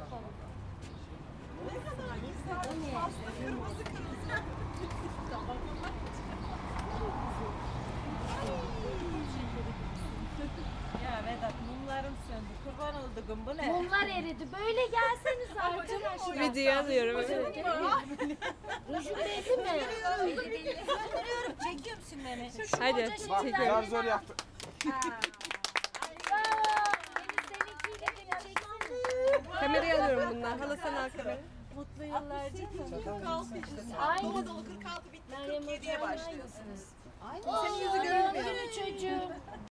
Ya Vedat mumlarım söndü. Kurban oldum bu ne? Mumlar eridi. Böyle gelseniz arkadaşlar. Video alıyorum. Rujun belli mi? Söndürüyorum. Çekiyor musun beni? Hadi Koca çekiyorum. Biraz zor yaptı. Seninkiyle beni çeksene. Kamerayı alıyorum bundan. Hala sen al kamerayı. Mutlu yıllar canım. Aynı. 46 bitti. Meryem 47'ye Hoca'yla başlıyorsunuz. Senin yüzü görünmüyor. Çocuğum.